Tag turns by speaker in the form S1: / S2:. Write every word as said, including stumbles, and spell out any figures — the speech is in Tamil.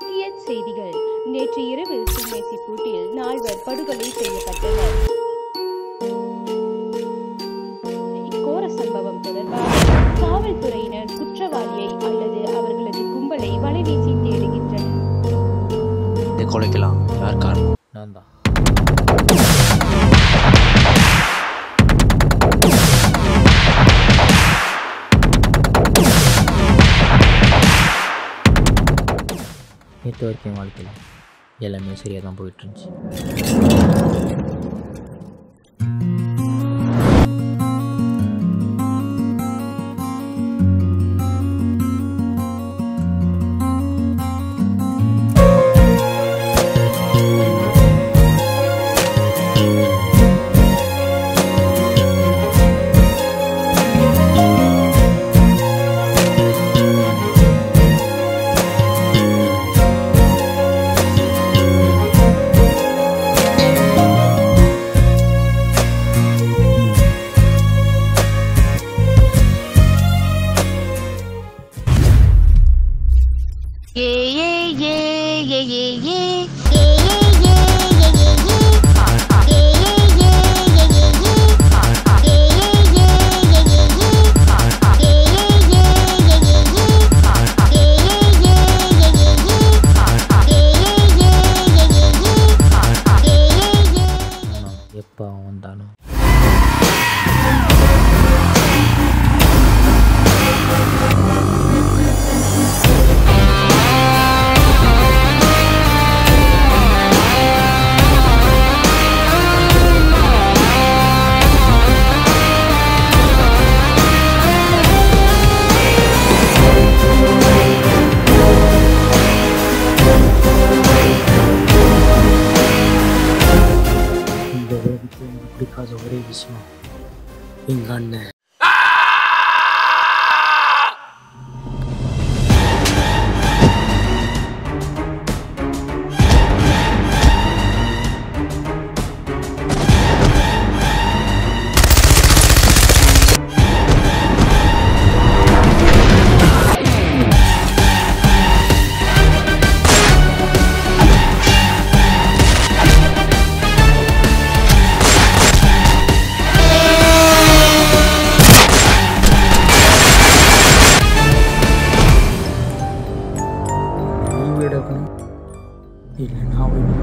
S1: முக்கிய செய்திகள். நேற்று இரவு சிம்மேசிப்பூட்டில் நால்வர் படுகொலை செய்யப்பட்டனர். இக்கோர சம்பவம் தொடர்பாக காவல்துறையினர் குற்றவாளியை அல்லது அவர்களது கும்பலை வலைவீசி தேடுகின்றனர்.
S2: கொலைக்கலாம் யார் காரணம்? நான் தான். நேற்று வரைக்கும் வாழ்க்கையில் எல்லாமே சரியாக தான் போயிட்டு இருந்துச்சு. ஒரே விஷயம் எங்க அண்ணன் இல்லை நான்